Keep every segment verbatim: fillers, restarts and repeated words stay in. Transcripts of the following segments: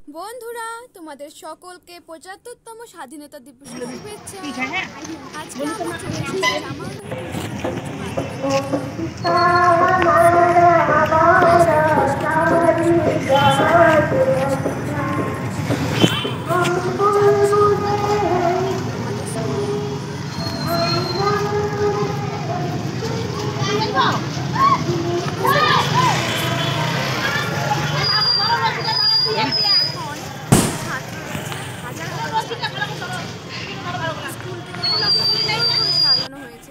বন্ধুরা, তোমাদের সকলকে পঁচাত্তরতম স্বাধীনতা দিবসের শুভেচ্ছা। আজকে আমরা চলে এসেছি সাজানো হয়েছে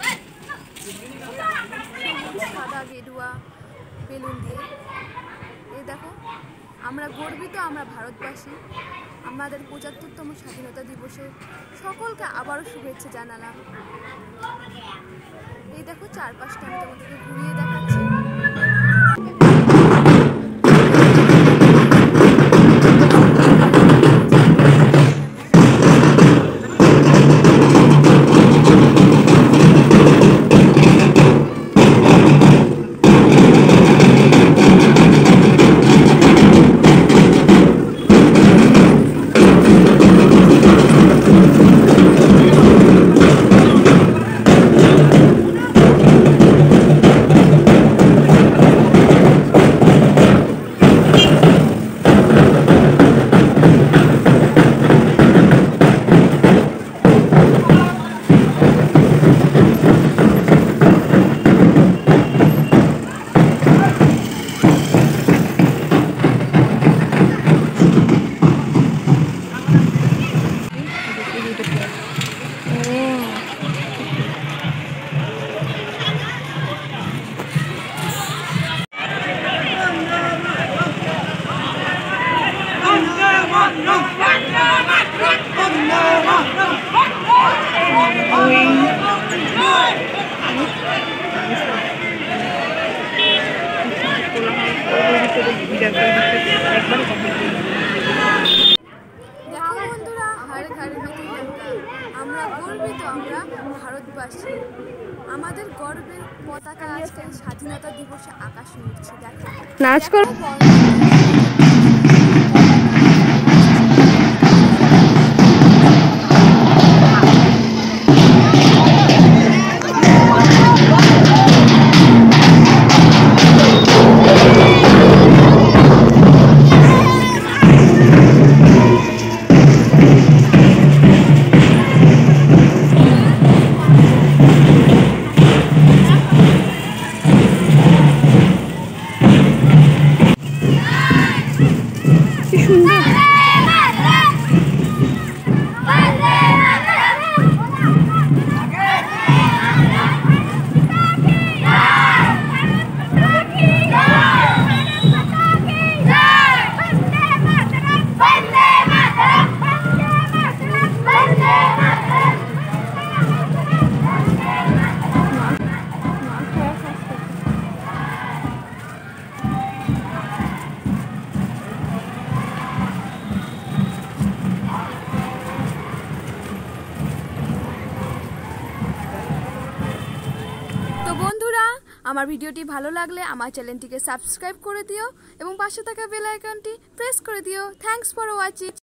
সাদা গেরুয়া বেলুন দিয়ে। এই দেখো, আমরা গর্বিত, আমরা ভারতবাসী। আমাদের পঁচাত্তরতম স্বাধীনতা দিবসে সকলকে আবারও শুভেচ্ছা জানালাম। এই দেখো, চারপাশটা আমি তোমাদেরকে ঘুরিয়ে দেখাচ্ছি। দেখো বন্ধুরা, হার ঘর তিরঙ্গা। আমরা গর্বিত, আমরা ভারতবাসী। আমাদের গর্বের পতাকা আজকে স্বাধীনতা দিবসে আকাশে উঠছে। দেখো, নাচ কর। বন্ধুরা, আমার ভিডিওটি ভালো লাগলে আমার চ্যানেলটিকে সাবস্ক্রাইব করে দিও এবং পাশে থাকা বেল আইকনটি প্রেস করে দিও। Thanks for watching.